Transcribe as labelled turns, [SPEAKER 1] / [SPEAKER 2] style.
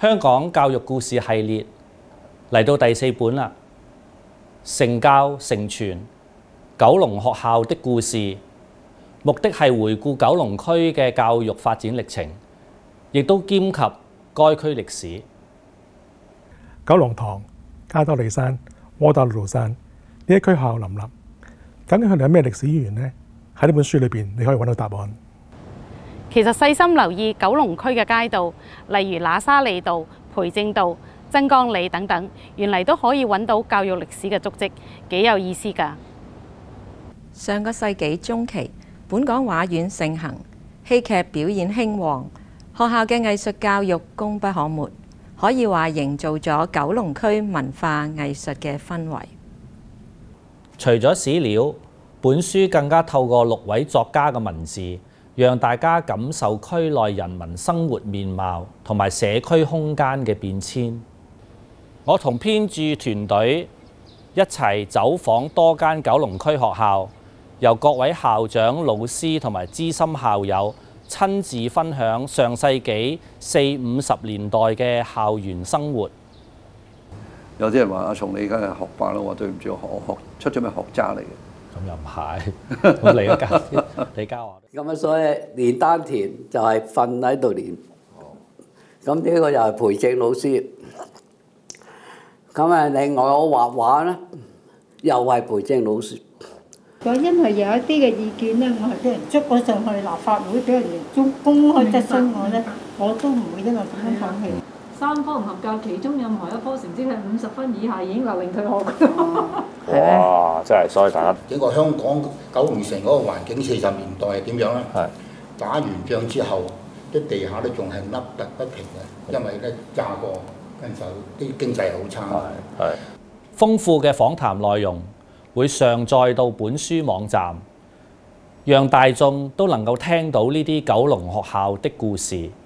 [SPEAKER 1] 香港教育故事系列嚟到第4本啦，成教成傳九龍學校的故事，目的係回顧九龍區嘅教育發展歷程，亦都兼及該區歷史。
[SPEAKER 2] 九龍塘、加多利山、窩打老道山呢一區學校林立，究竟佢哋有咩歷史淵源呢？喺呢本書裏邊，你可以揾到答案。
[SPEAKER 3] 其實細心留意九龍區嘅街道，例如喇沙利道、培正道、真光里等等，原嚟都可以揾到教育歷史嘅足跡，幾有意思㗎。
[SPEAKER 4] 上個世紀中期，本港畫院盛行，戲劇表演興旺，學校嘅藝術教育功不可沒，可以話營造咗九龍區文化藝術嘅氛圍。
[SPEAKER 1] 除咗史料，本書更加透過6位作家嘅文字，讓大家感受區內人民生活面貌同埋社區空間嘅變遷。我同編著團隊一齊走訪多間九龍區學校，由各位校長、老師同埋資深校友親自分享上世紀40、50年代嘅校園生活。
[SPEAKER 5] 有啲人話阿松你而家係學霸咯，我對唔住，我出咗咩學渣嚟嘅？
[SPEAKER 1] 咁又唔係，我嚟咗教先，你教我。
[SPEAKER 6] 咁啊，所以練丹田就係瞓喺度練。咁呢個又係培正老師。咁啊，另外我畫畫咧，又係培正老師。
[SPEAKER 7] 如果因為有一啲嘅意見咧，我係俾人捉咗上去立法會，俾人哋公開質詢我咧，我都唔會因為咁樣放棄。
[SPEAKER 8] 3科唔合格，其中任何一科成績係50分以下，已經勒令退學㗎啦。
[SPEAKER 9] 哇！真係，所以大家
[SPEAKER 10] 整個香港九龍城嗰個環境40年代係點樣咧？係打完仗之後，啲地下都仲係凹凸不平嘅，因為咧炸過，跟住啲經濟好差。
[SPEAKER 1] 係豐富嘅訪談內容會上載到本書網站，讓大眾都能夠聽到呢啲九龍學校的故事。